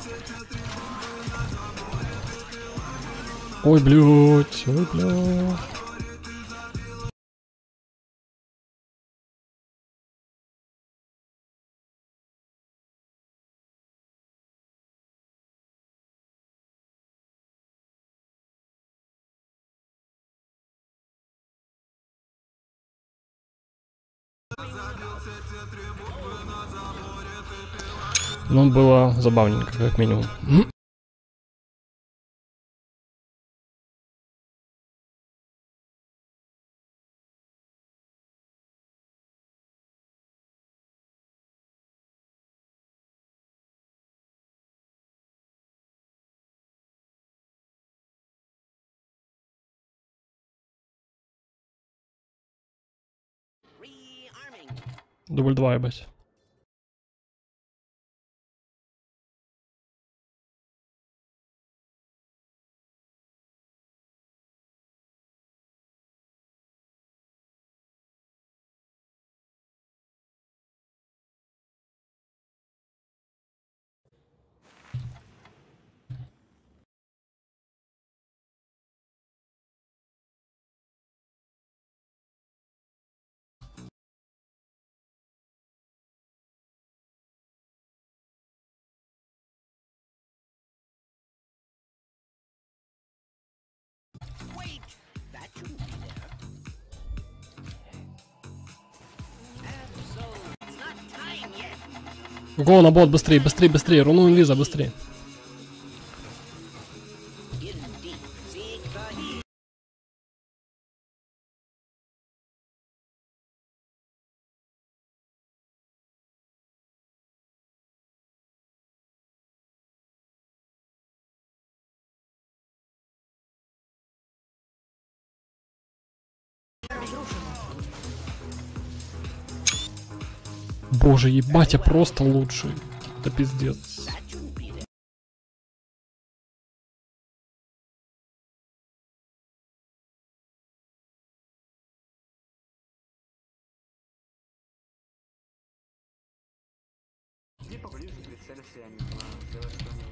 Ой, блядь, ой, блядь. Ну, было забавненько, как минимум. Дубль 2, ебать. Го на бот, быстрее, быстрее, быстрее. Руну Лиза, быстрее. Боже, ебать, я просто лучший. Это пиздец. Иди поближе, прицелься, я не знаю, сделай что-нибудь.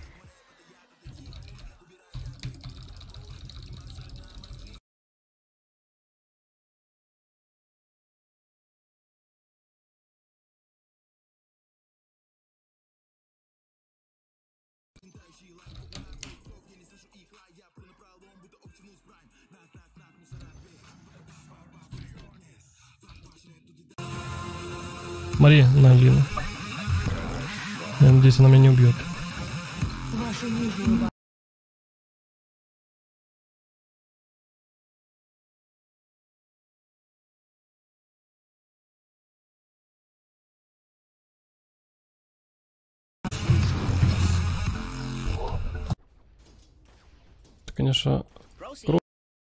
Смотри на Лину. Я надеюсь, она меня не убьет. Это, конечно, круто.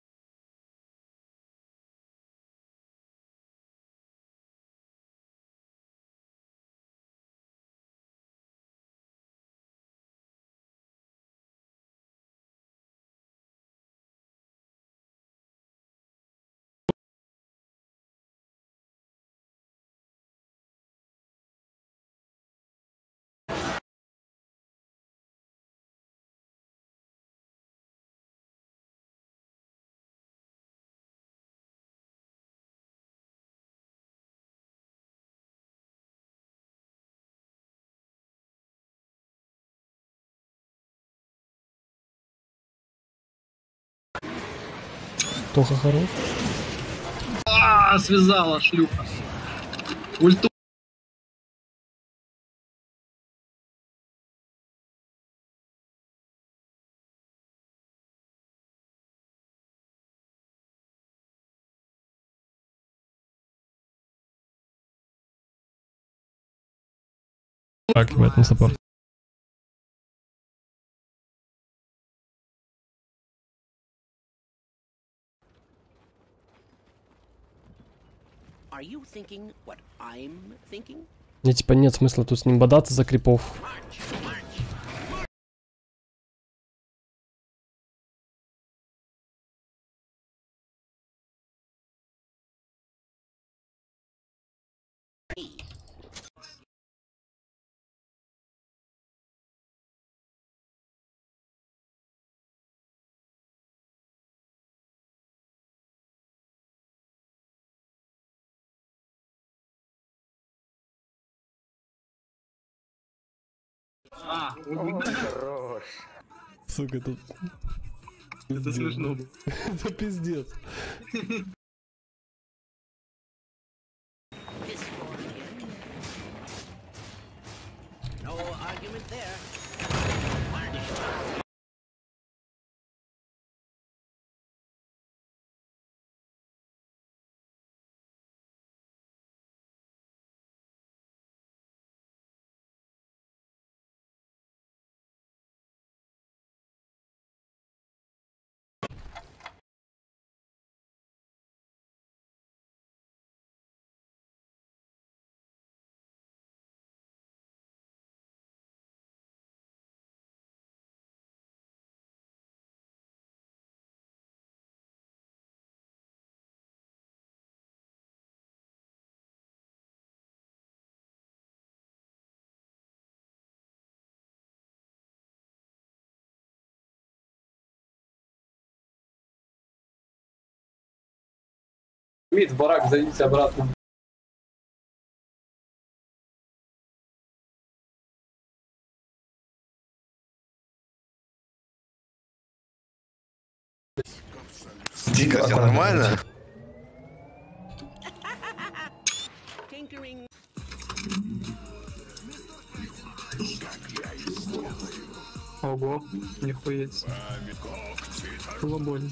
Тоха хорош. Связала шлюха. Ульту. Так, ебать, на саппорт. Мне типа нет смысла тут с ним бодаться за крипов. А, Хорош. Сука, тут... это смешно было. Это пиздец. No argument there. Мид, в барак, зайдите обратно. Дико, все нормально? Tinkering. Ого, нихуя. Колоболь.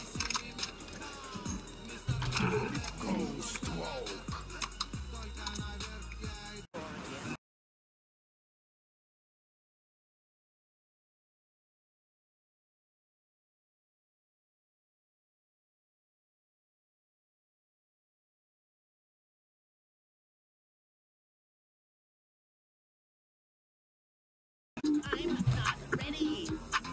I'm not ready.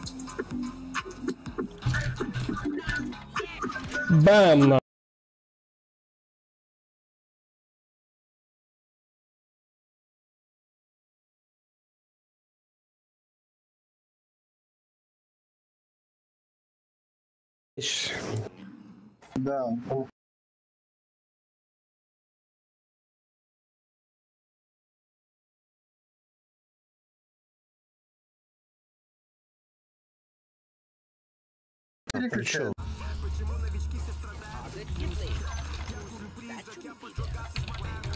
Бэм! на- Причем? Positively. That shouldn't be there.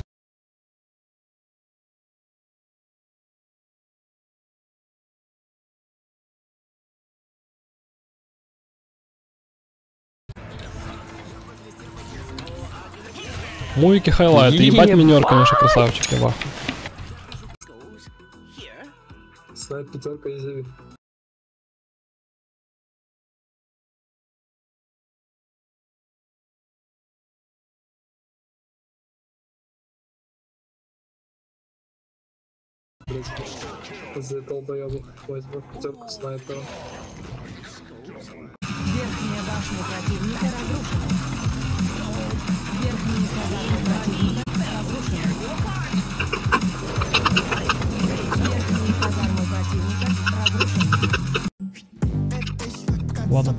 Мувики хайлайт. Ебать минер, конечно, красавчик, еба. Goes here. Снайп пятерка изявит. За долбоёбов возьму пятерку снайпера. Верхняя башня противника разрушена. Верхние казармы противника разрушены. Верхние казармы противника разрушены. Ладно.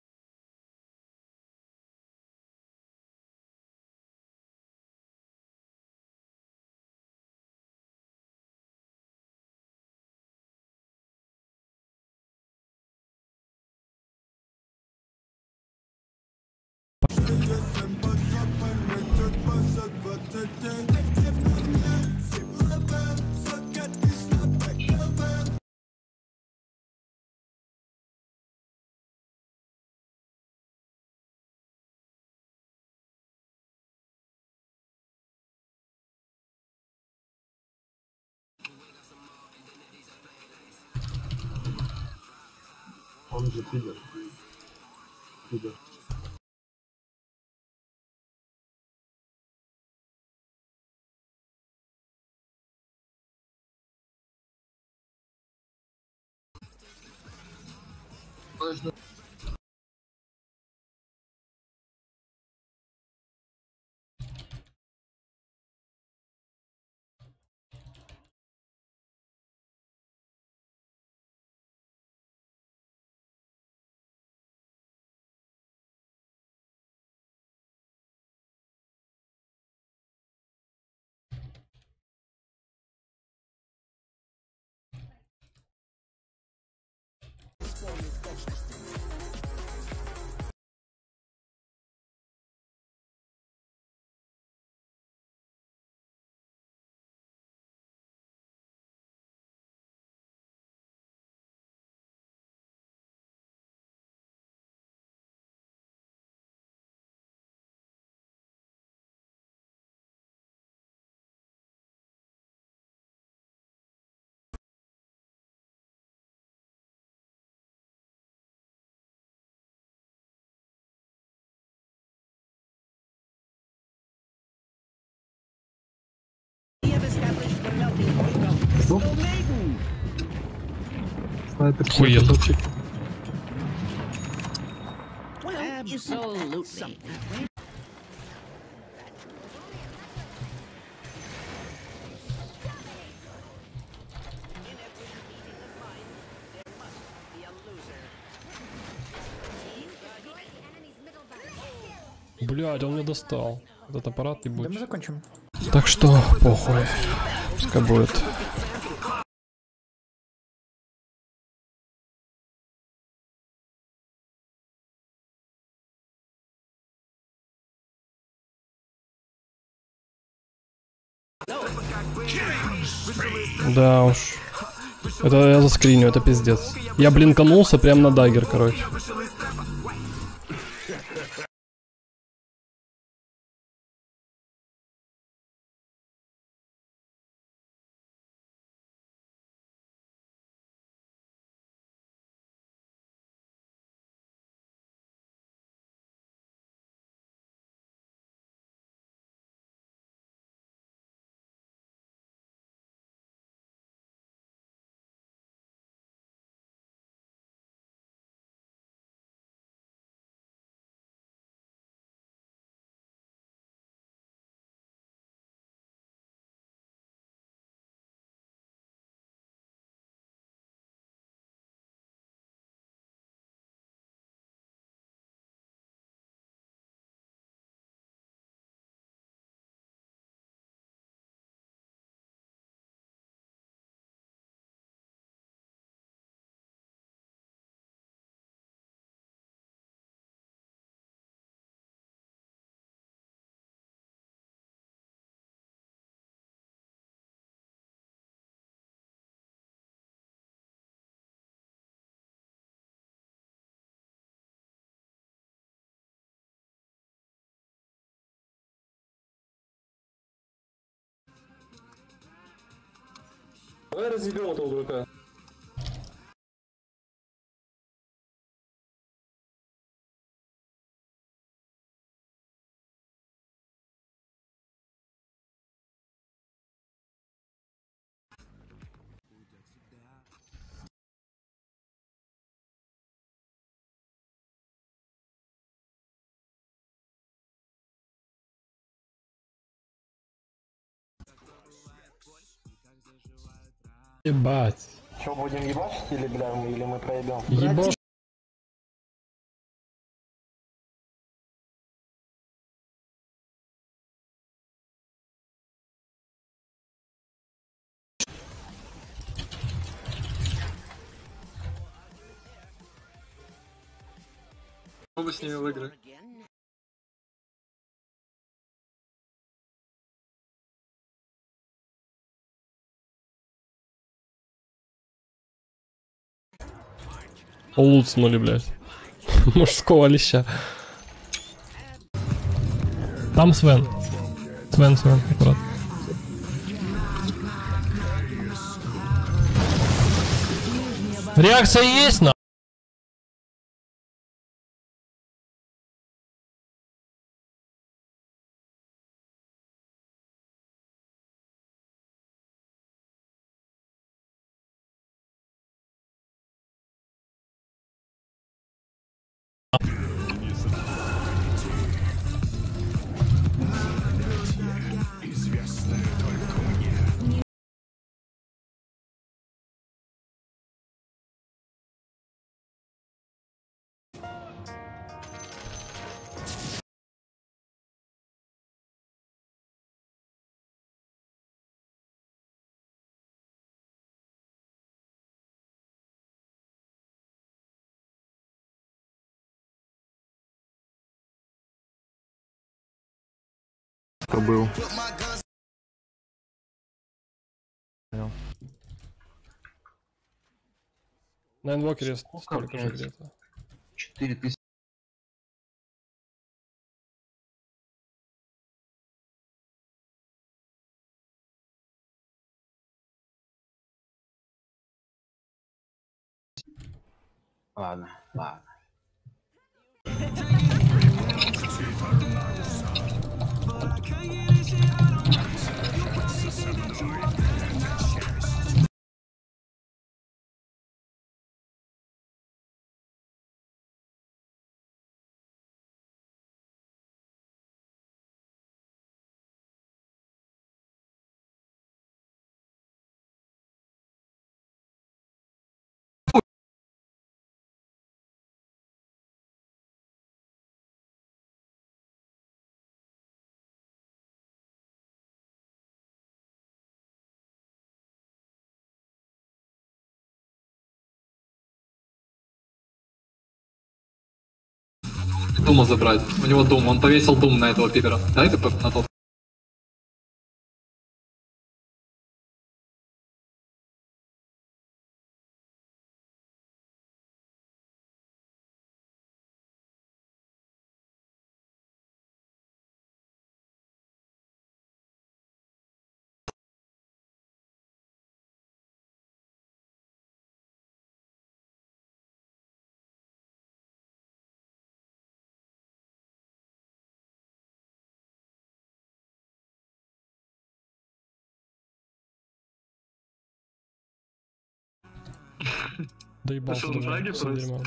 Он же пидор. Пидор. Снайпер, Охуенно. топчик. Absolutely. Блядь, он меня достал. Этот аппарат и Да мы будет. закончим. Так что, похуй. Пускай будет. Да уж. Это я заскриню, это пиздец. Я блинканулся прям на дагер, короче. Давай разъебем этого дурака. Ебать. Что, будем ебашить или, бля, или мы проебем? Ебать. Мы с ними в игры. Again. Луцнули, блядь. Мужского леща. Там Свен. Свен, аккурат. Реакция есть, на? Кто был? На инвокере столько же где-то. 4000. Ладно, ладно. Дума забрать. У него Дум, он повесил Дум на этого пидора. Дай ты на тот. Доебался Пошел до в меня, шаге всё просто. дерьмо.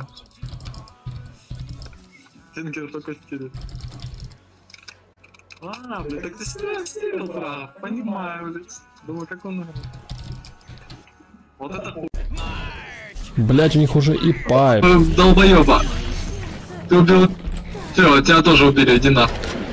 Тинкер только стерет. А, блядь, так ты стерил, прав. Понимаю, блядь. Думаю, как он... Вот это хуй. Блять, у них уже и пайп. Долбоеба. Ты убил... Все, тебя тоже убили, иди на.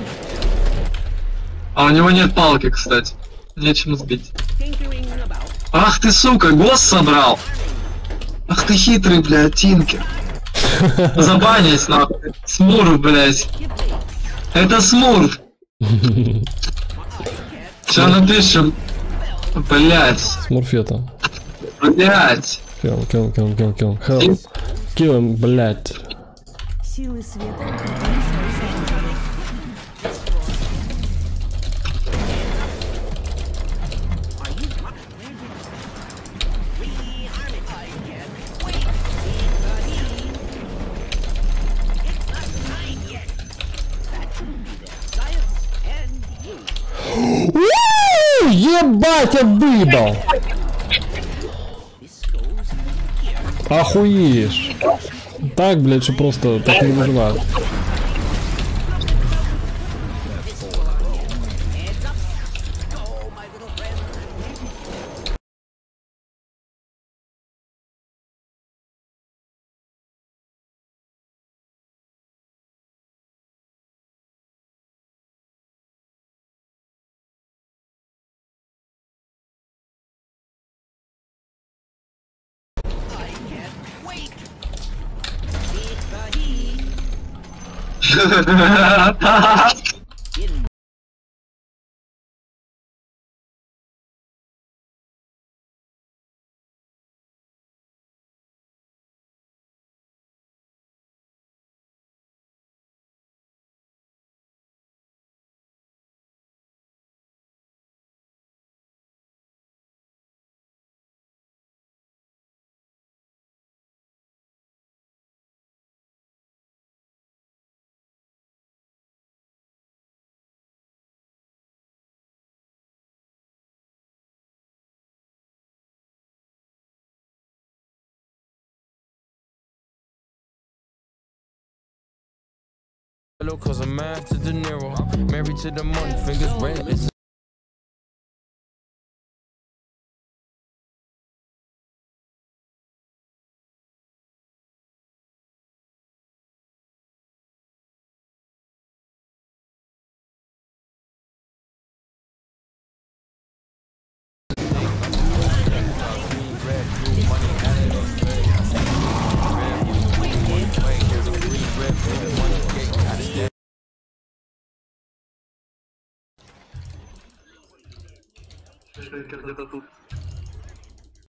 А у него нет палки, кстати. Нечем сбить. Tinkering about. Ах ты, сука, гос собрал! Ах ты хитрый, блядь, Тинкер. Забанись, нахуй. Смурф, блядь. Это Смурф. Сейчас напишем. Блядь. Смурфета. Блядь. Kill. Help. Kill him, блять. Силы света укрепили свои сооружения. Ебать, я выебал! Охуеешь! Так, блядь, что просто так не нужна. Cause I'm mad to De Niro, married to the money, fingers red. It's Где-то тут.